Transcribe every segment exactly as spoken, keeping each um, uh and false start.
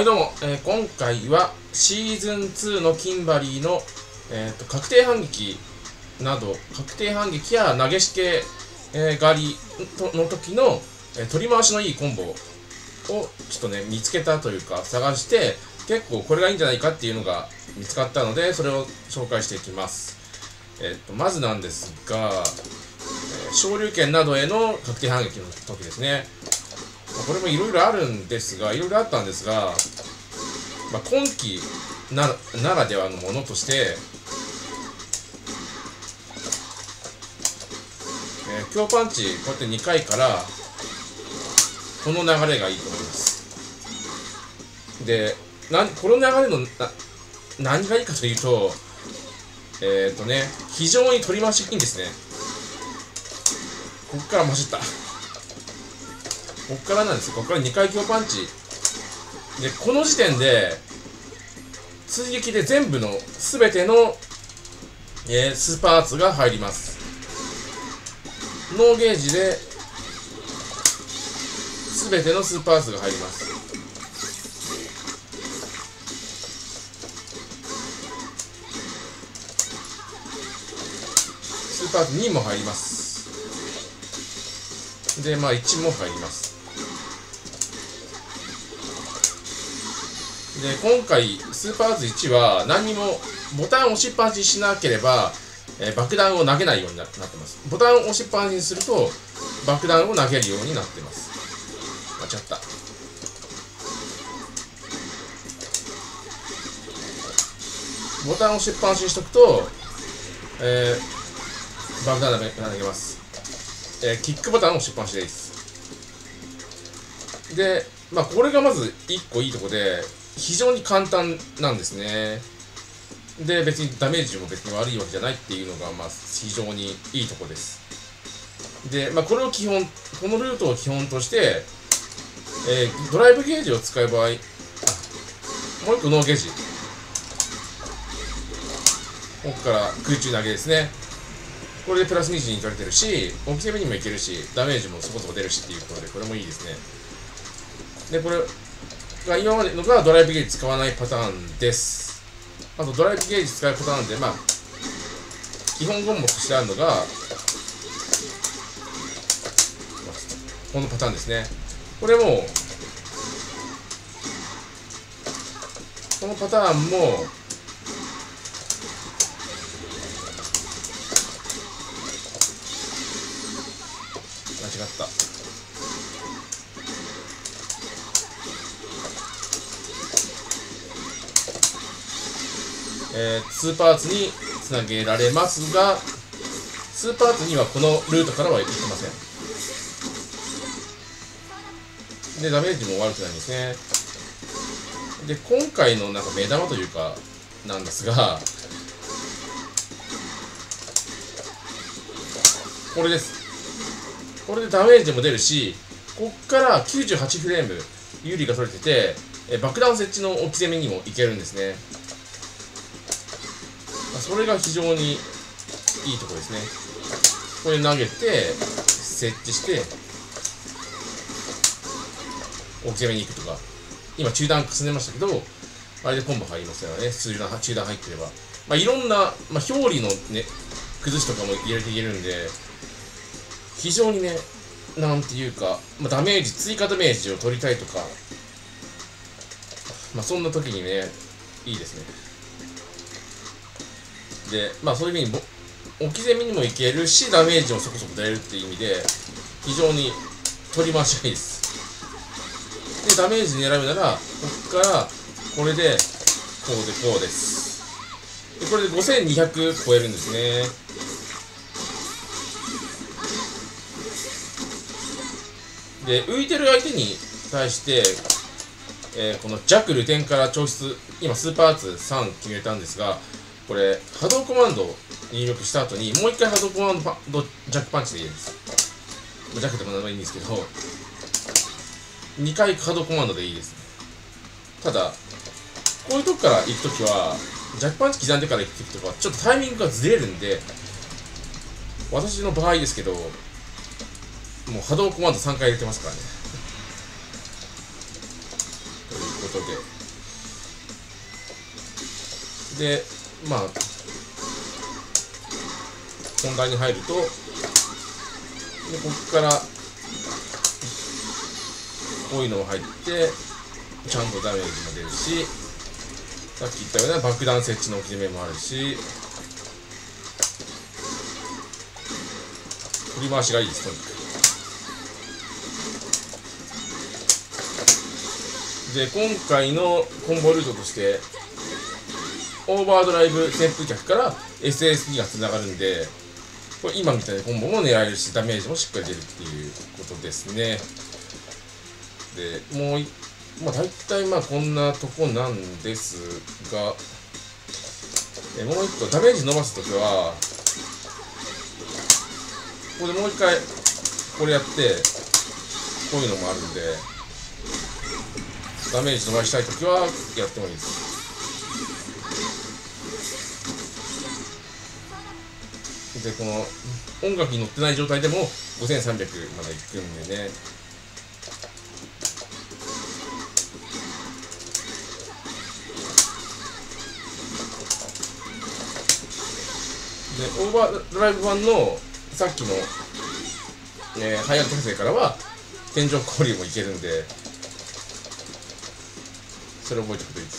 はいどうも、えー、今回はシーズンツーのキンバリーの、えー、と確定反撃など確定反撃や投げしけ、えー、狩りの時の、えー、取り回しのいいコンボをちょっとね見つけたというか探して結構これがいいんじゃないかっていうのが見つかったのでそれを紹介していきます。えー、とまずなんですが、えー、昇竜拳などへの確定反撃の時ですね。これもいろいろあるんですが、いろいろあったんですが、まあ、今期なならではのものとして、えー、強パンチ、こうやってにかいから、この流れがいいと思います。で、なこの流れのな何がいいかというと、えっ、ー、とね、非常に取り回しがいいんですね。ここから混じった。ここからなんですよ。ここからにかい強パンチ。で、この時点で、追撃で全部の、すべての、えー、スーパーアーツが入ります。ノーゲージで、すべてのスーパーアーツが入ります。スーパーアーツにも入ります。で、まあいちも入ります。で、今回、スーパーアーツいちは何にもボタンを押しっぱなししなければ、えー、爆弾を投げないようになってます。ボタンを押しっぱなしにすると、爆弾を投げるようになってます。間違った。ボタンを押しっぱなしにしとくと、えー、爆弾投げ投げます。えー、キックボタンを押しっぱなしです。で、まあ、これがまずいっこいいとこで、非常に簡単なんですね。で、別にダメージも別に悪いわけじゃないっていうのが、まあ、非常にいいとこです。で、まあ、これを基本、このルートを基本として、えー、ドライブゲージを使う場合、あ、もう一個ノーゲージ。ここから空中投げですね。これでプラスにじゅうに取れてるし、置き攻めにもいけるし、ダメージもそこそこ出るしっていうことで、これもいいですね。で、これが今までのがドライブゲージ使わないパターンです。あとドライブゲージ使うパターンで、まあ、基本コンボとしてあるのが、このパターンですね。これも、このパターンも、間違った。えー、スーパーアーツにつなげられますが、スーパーアーツにはこのルートからは行ってません。で、ダメージも悪くないんですね。で、今回のなんか目玉というか、なんですが、これです。これでダメージも出るし、こっからきゅうじゅうはちフレーム有利が取れてて、え爆弾設置の置き攻めにもいけるんですね。それが非常にいいところですね。これ投げて、設置して、置き攻めに行くとか。今中段重ねましたけど、あれでコンボ入りますからね。中段、中段入ってれば。まあ、いろんな、まあ、表裏のね、崩しとかも入れていけるんで、非常にね、なんていうか、まあ、ダメージ、追加ダメージを取りたいとか、まあ、そんな時にね、いいですね。で、まあ、そういう意味に、置き攻めにもいけるし、ダメージもそこそこ出れるっていう意味で、非常に取り回しがいいです。で、ダメージ狙うなら、ここから、これで、こうでこうです。で、これでごせんにひゃく超えるんですね。で、浮いてる相手に対して、えー、この弱ルテンから調出、今スーパーアーツさん決めたんですが、これ、波動コマンドを入力した後に、もう一回波動コマンドパジャックパンチでいいです。ジャックでも何でもいいんですけど、にかい波動コマンドでいいです。ただ、こういうとこから行くときは、ジャックパンチ刻んでから行くときとか、ちょっとタイミングがずれるんで、私の場合ですけど、もう波動コマンドさんかい入れてますからね。ということで。 で、まあ、本題に入ると、でここから、こういうのも入って、ちゃんとダメージも出るし、さっき言ったような爆弾設置の置き締めもあるし、振り回しがいいです、とにかく。で、今回のコンボルートとして、オーバードライブ旋風脚から エスエスピー がつながるんで、これ今みたいなコンボも狙えるし、ダメージもしっかり出るっていうことですね。で、もうい、まあ大体まあこんなとこなんですが、えもう一個、ダメージ伸ばすときは、ここでもう一回、これやって、こういうのもあるんで、ダメージ伸ばしたいときはやってもいいです。で、この音楽に乗ってない状態でもごせんさんびゃくまでいくんでね。で、オーバードライブ版のさっきの、えー、ハイアント補正からは天井交流もいけるんで、それを覚えておくといいです。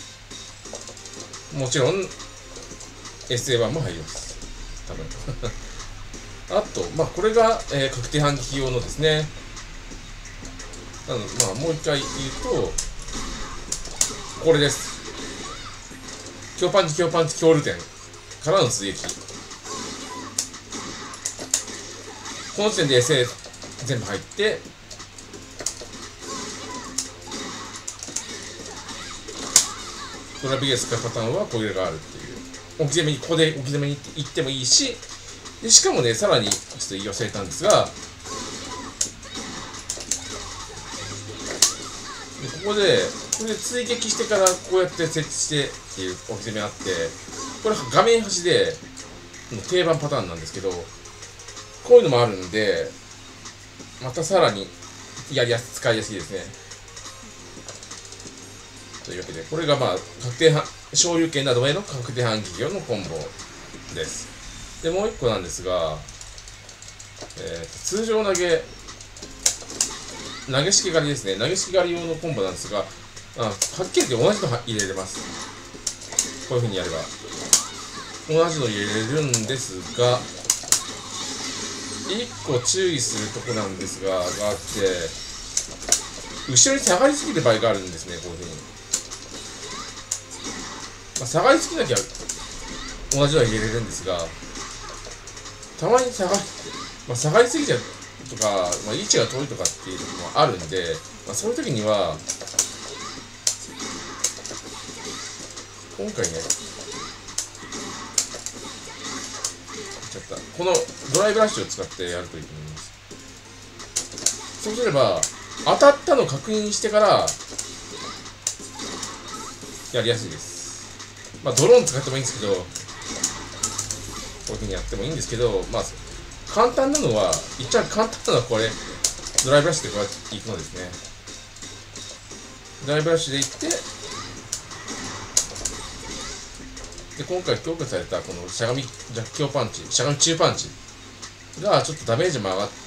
もちろん エスエーワン も入ります。多分あと、まあこれが、えー、確定反撃用のですね。なので、まあもう一回言うと、これです。強パンチ、強パンチ、強ルテンからの追撃。この時点で エスエー 全部入って、ドラビゲスかパターンはこれがあるっていう。置き攻めに、ここで置き攻めに行ってもいいし、でしかもね、さらに、ちょっと言い忘れたんですが、でここで、これで追撃してからこうやって設置してっていう置き攻めあって、これ画面端で定番パターンなんですけど、こういうのもあるんで、またさらにやりやす、使いやすいですね。というわけで、これがまあ、確定反、昇竜拳などへの確定反撃用のコンボです。で、もう一個なんですが、えー、通常投げ、投げ式狩りですね。投げ式狩り用のコンボなんですが、あはっきり言って同じの入れれます。こういう風にやれば。同じの入れれるんですが、一個注意するとこなんですが、があって、後ろに下がりすぎる場合があるんですね、こういう風に。まあ、下がりすぎなきゃ同じの入れれるんですが、たまに下がり、まあ、下がりすぎちゃうとか、まあ、位置が遠いとかっていうところもあるんで、まあ、そういう時には、今回ね、ちゃったこのドライブラッシュを使ってやるといいと思います。そうすれば、当たったのを確認してから、やりやすいです。まあ、ドローン使ってもいいんですけど、こういう風にやってもいいんですけど、まあ、簡単なのは、一番簡単なのはこれ、ドライブラッシュでこうやっていくのですね。ドライブラッシュでいって、で、今回強化されたこのしゃがみ弱強パンチ、しゃがみ中パンチがちょっとダメージも上がって、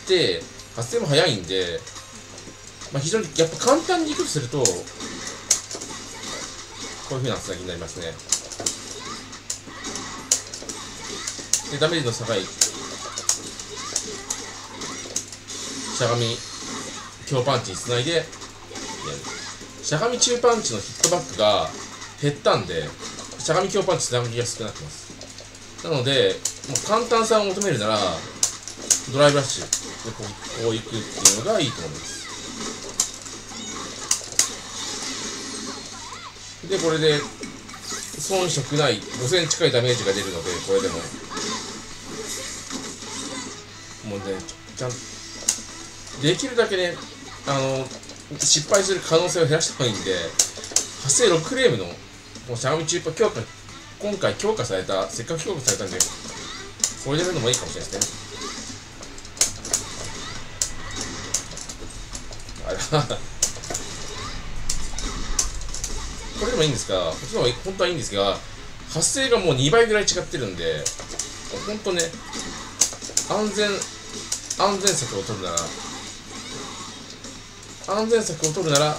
発生も早いんで、まあ、非常にやっぱ簡単にいくとすると、こういう風なつなぎになりますね。で、ダメージの高いしゃがみ強パンチにつないでやる。しゃがみ中パンチのヒットバックが減ったんで、しゃがみ強パンチつながりやすくなってます。なので、もう簡単さを求めるなら、ドライブラッシュでこう、こういくっていうのがいいと思います。で、これで、遜色ないごせん近いダメージが出るので、これでも。もうね、ちゃんと、できるだけね、あの、失敗する可能性を減らした方がいいんで、発生ろくフレームの、このしゃがみ中パン強化、今回強化された、せっかく強化されたんで、これでやるのもいいかもしれないですね。あれは、これでもいいんですが、こっちの方が本当はいいんですが、 発生がもうにばいぐらい違ってるんで、ほんとね、安全、安全策を取るなら、安全策を取るなら、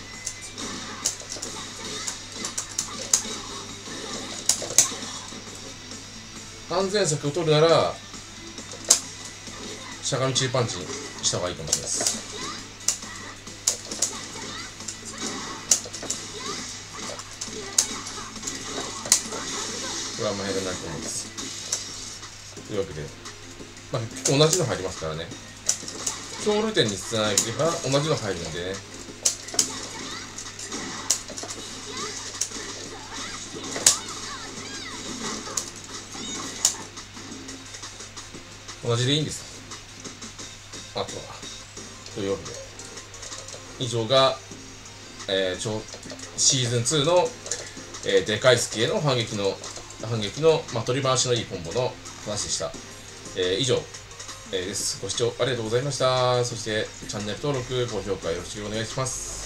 安全策を取るなら、しゃがみ中パンチにした方がいいかもしれないです。これはあんまり減らないと思うんです。というわけで、まあ、結構同じの入りますからね。強ル点につなげば同じの入るんでね。同じでいいんです。あとは。というわけで、以上が、えー、超シーズンツーの、えー、でかいスキへの反撃の、反撃の、まあ、取り回しのいいコンボの話でした。えー、以上、えー、です。ご視聴ありがとうございました。そして、チャンネル登録、高評価よろしくお願いします。